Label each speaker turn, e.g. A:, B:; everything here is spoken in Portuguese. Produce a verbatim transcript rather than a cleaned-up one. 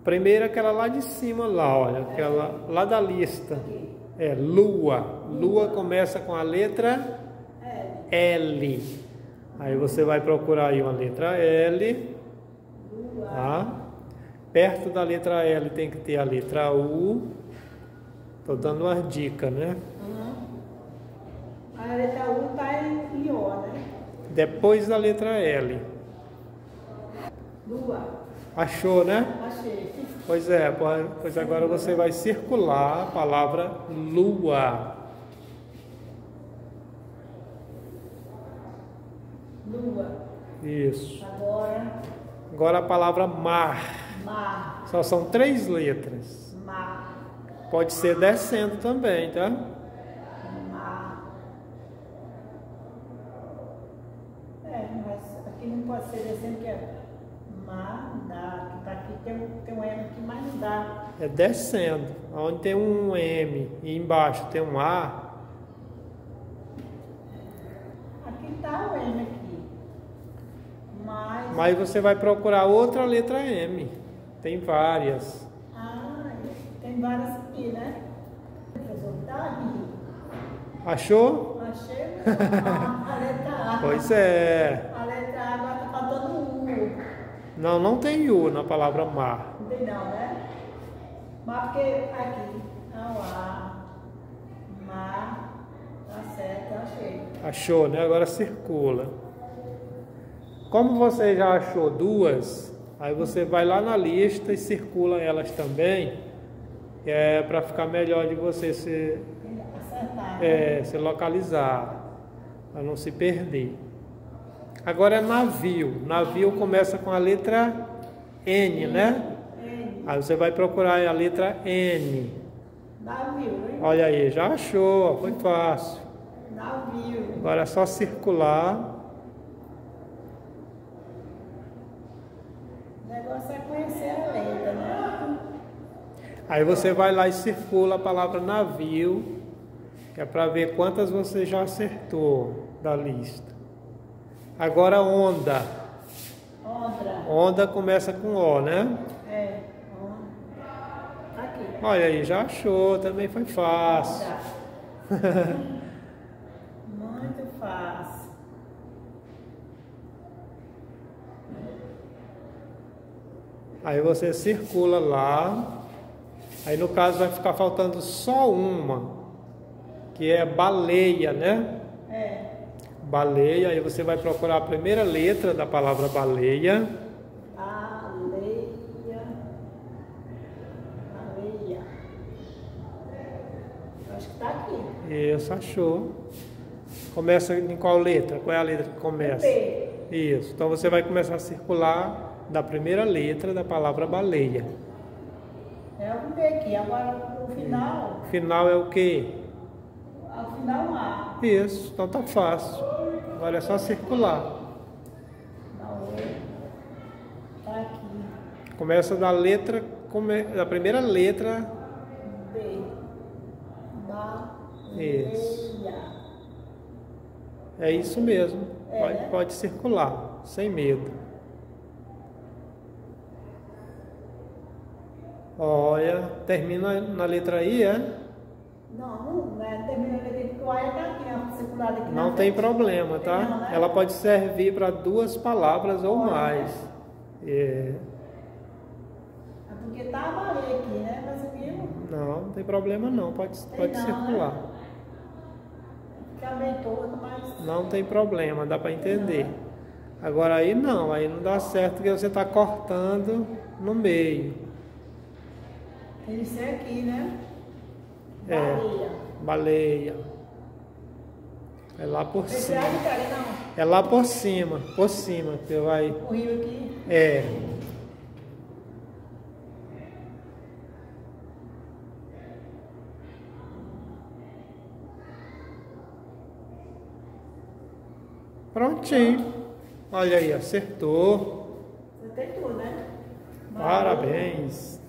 A: Primeiro aquela lá de cima, lá, olha, aquela lá da lista. É lua. Lua começa com a letra L. Aí você vai procurar aí uma letra L. Tá? Perto da letra L tem que ter a letra U. Tô dando uma dica, né?
B: Uhum. A letra U tá em O, né?
A: Depois da letra L.
B: Lua.
A: Achou, né?
B: Achei.
A: Pois é, pois agora você vai circular a palavra lua.
B: Lua.
A: Isso.
B: Agora.
A: Agora a palavra mar.
B: Mar.
A: Só são três letras.
B: Mar.
A: Pode ser descendo também, tá?
B: Mar. É, mas aqui não pode ser descendo, que é mar, dá. Que tá aqui tem um, tem um M aqui, mas não dá.
A: É descendo. Onde tem um M e embaixo tem um A.
B: Aqui tá o M aqui. Mas.
A: Mas você vai procurar outra letra M. Tem várias.
B: Ah, tem várias aqui, né? Resultado.
A: Achou?
B: Achei a, a letra A.
A: Pois é.
B: A letra A agora tá faltando um U.
A: Não, não tem U na palavra mar.
B: Não tem não, né? Mas porque aqui, não há. Mar. Tá certo, eu achei.
A: Achou, né? Agora circula. Como você já achou duas, aí você vai lá na lista e circula elas também, é para ficar melhor de você se,
B: Acertar.
A: é, se localizar, para não se perder. Agora é navio. Navio começa com a letra N, né?
B: N.
A: Aí você vai procurar a letra N.
B: Navio, hein?
A: Olha aí, já achou, foi fácil.
B: Navio.
A: Agora é só circular.
B: O negócio é conhecer a letra, né?
A: Aí você vai lá e circula a palavra navio, que é para ver quantas você já acertou da lista. Agora onda.
B: Onda.
A: Onda começa com O, né?
B: É. Onda. Aqui.
A: Olha aí, já achou, também foi fácil.
B: Onda. Muito fácil.
A: Aí você circula lá. Aí no caso vai ficar faltando só uma, que é baleia, né?
B: É.
A: Baleia, aí você vai procurar a primeira letra da palavra baleia.
B: Baleia. Baleia. Acho que tá aqui.
A: Isso, achou. Começa em qual letra? Qual é a letra que começa?
B: P.
A: Isso, então você vai começar a circular da primeira letra da palavra baleia.
B: É o P aqui. Agora o final.
A: O final é o quê?
B: Ao final A.
A: Isso, então tá fácil. Agora é só circular.
B: Não, tá aqui.
A: Começa da letra, come- da primeira letra.
B: B. Baleia.
A: Isso. É isso mesmo.
B: É,
A: Pode,
B: né?
A: pode circular, sem medo. Olha, termina na letra I, é?
B: Não, não é. Termina a letra porque o A tá aqui, ó, circulado aqui.
A: Não
B: na
A: tem
B: frente.
A: problema,
B: Tem não,
A: tá?
B: né?
A: Ela pode servir para duas palavras ou
B: Olha.
A: mais. É.
B: É porque tá a baleia aqui, né? Mas viu?
A: Não, não tem problema não, pode,
B: Tem
A: pode
B: não,
A: circular.
B: né? Fica bem todo, mas.
A: Não tem problema, dá para entender. Agora aí não, aí não dá certo porque você está cortando no meio.
B: Tem que ser aqui, né?
A: É.
B: Baleia.
A: Baleia. É lá por
B: Esse
A: cima.
B: aí, cara, não.
A: É lá por cima, por cima que vai.
B: O rio aqui.
A: É. Prontinho. Olha aí, acertou.
B: Você tem tudo, né?
A: Parabéns.